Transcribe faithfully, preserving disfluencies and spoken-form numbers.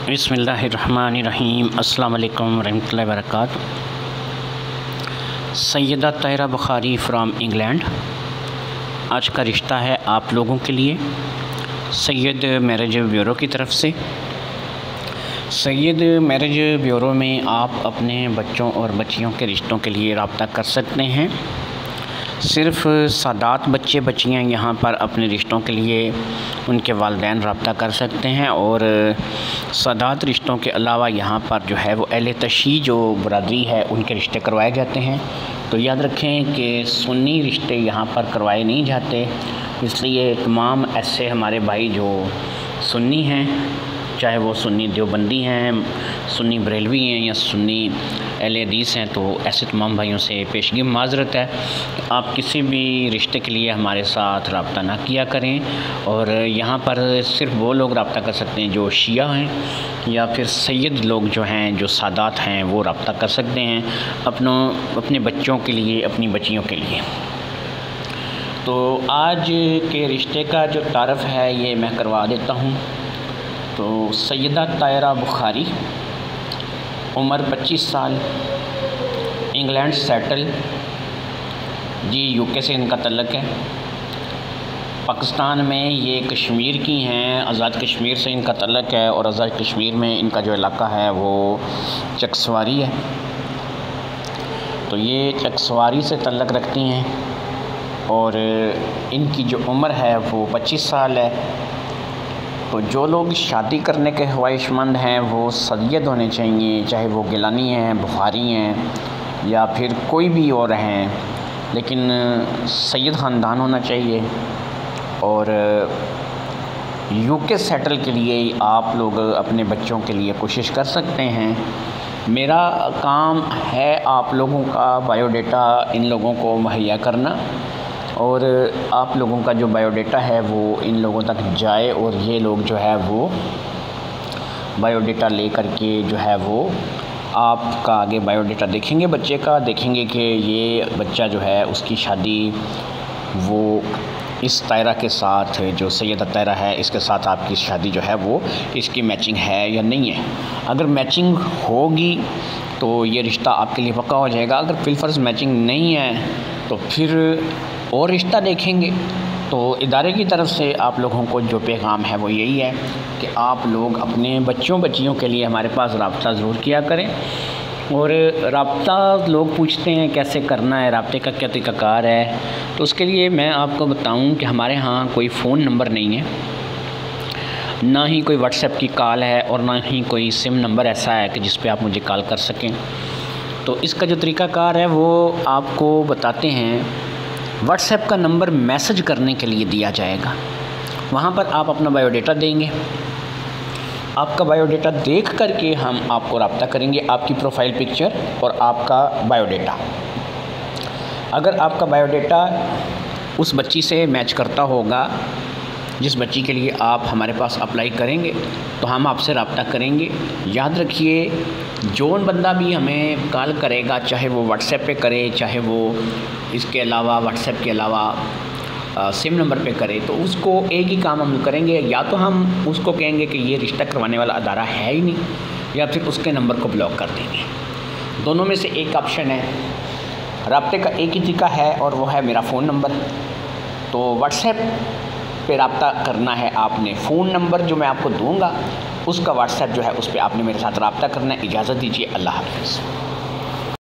बिस्मिल्लाहिर्रहमानिर्रहीम। अस्सलाम वालेकुम रहमतुल्लाहि व बरकातुहू। Syeda Tahira Bukhari from England. आज का रिश्ता है आप लोगों के लिए सैयद मैरिज ब्यूरो की तरफ से। सैयद मैरिज ब्यूरो में आप अपने बच्चों और बच्चियों के रिश्तों के लिए रब्ता कर सकते हैं। सिर्फ़ सादात बच्चे बच्चियाँ यहाँ पर अपने रिश्तों के लिए उनके वालिदैन रब्ता कर सकते हैं, और सादात रिश्तों के अलावा यहाँ पर जो है वो अहले तशी जो बरादरी है उनके रिश्ते करवाए जाते हैं। तो याद रखें कि सुन्नी रिश्ते यहाँ पर करवाए नहीं जाते, इसलिए तमाम ऐसे हमारे भाई जो सुन्नी हैं, चाहे वो सुन्नी देवबंदी हैं, सुन्नी बरेलवी हैं या सुन्नी अहले हदीस हैं, तो ऐसे तमाम भाइयों से पेशगी माज़रत है कि आप किसी भी रिश्ते के लिए हमारे साथ रब्ता ना किया करें। और यहाँ पर सिर्फ वो लोग रब्ता कर सकते हैं जो शिया हैं, या फिर सैयद लोग जो हैं, जो सादात हैं, वो रब्ता कर सकते हैं अपनों अपने बच्चों के लिए, अपनी बच्चियों के लिए। तो आज के रिश्ते का जो तारफ़ है ये मैं करवा देता हूँ। तो सैयदा ताहिरा बुखारी, उम्र पच्चीस साल, इंग्लैंड सेटल जी, यूके से इनका तल्लक है। पाकिस्तान में ये कश्मीर की हैं, आज़ाद कश्मीर से इनका तल्लक है, और आज़ाद कश्मीर में इनका जो इलाका है वो चकसवारी है। तो ये चकसवारी से तल्लक रखती हैं, और इनकी जो उम्र है वो पच्चीस साल है। तो जो लोग शादी करने के ख्वाहिशमंद हैं वो सैयद होने चाहिए, चाहे वो गिलानी हैं, बुखारी हैं, या फिर कोई भी और हैं, लेकिन सैयद ख़ानदान होना चाहिए। और यूके सेटल के लिए आप लोग अपने बच्चों के लिए कोशिश कर सकते हैं। मेरा काम है आप लोगों का बायोडाटा इन लोगों को मुहैया करना, और आप लोगों का जो बायोडाटा है वो इन लोगों तक जाए, और ये लोग जो है वो बायोडाटा ले कर के जो है वो आपका आगे बायोडाटा देखेंगे, बच्चे का देखेंगे कि ये बच्चा जो है उसकी शादी वो इस ताहिरा के साथ, जो सैयदा ताहिरा है, इसके साथ आपकी शादी जो है वो इसकी मैचिंग है या नहीं है। अगर मैचिंग होगी तो ये रिश्ता आपके लिए पक्का हो जाएगा। अगर बिलफर्ज़ मैचिंग नहीं है तो फिर और रिश्ता देखेंगे। तो इदारे की तरफ से आप लोगों को जो पैगाम है वो यही है कि आप लोग अपने बच्चों बच्चियों के लिए हमारे पास रब्ता ज़रूर किया करें। और रब्ता लोग पूछते हैं कैसे करना है, रब्ते का क्या तरीक़ाकार है, तो उसके लिए मैं आपको बताऊं कि हमारे यहाँ कोई फ़ोन नंबर नहीं है, ना ही कोई व्हाट्सएप की कॉल है, और ना ही कोई सिम नंबर ऐसा है कि जिस पे आप मुझे कॉल कर सकें। तो इसका जो तरीक़ाकार है वो आपको बताते हैं। व्हाट्सएप का नंबर मैसेज करने के लिए दिया जाएगा, वहाँ पर आप अपना बायोडाटा देंगे। आपका बायोडाटा देख करके हम आपको रब्ता करेंगे, आपकी प्रोफाइल पिक्चर और आपका बायोडाटा। अगर आपका बायोडाटा उस बच्ची से मैच करता होगा जिस बच्ची के लिए आप हमारे पास अप्लाई करेंगे, तो हम आपसे रब्ता करेंगे। याद रखिए, जोन बंदा भी हमें कॉल करेगा, चाहे वो व्हाट्सएप पे करे, चाहे वो इसके अलावा व्हाट्सएप के अलावा आ, सिम नंबर पे करे, तो उसको एक ही काम हम करेंगे, या तो हम उसको कहेंगे कि ये रिश्ता करवाने वाला अदारा है ही नहीं, या फिर उसके नंबर को ब्लॉक कर देंगे। दोनों में से एक ऑप्शन है। रब्ते का एक ही तरीका है, और वो है मेरा फ़ोन नंबर। तो व्हाट्सएप पे रब्ता करना है आपने, फ़ोन नंबर जो मैं आपको दूंगा उसका व्हाट्सएप जो है उस पर आपने मेरे साथ रब्ता करना है। इजाज़त दीजिए, अल्लाह हाफ़िज़।